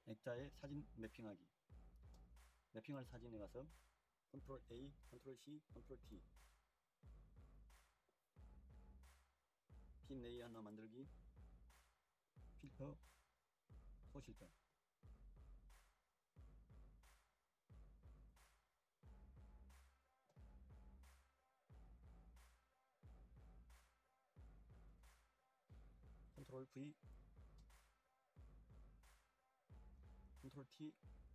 액자에 사진 매핑하기. 매핑할 사진에 가서 컨트롤 A, 컨트롤 C, 컨트롤 T. 핀 레이어 하나 만들기. 필터, 소실점. 컨트롤 V, 컨트롤 T,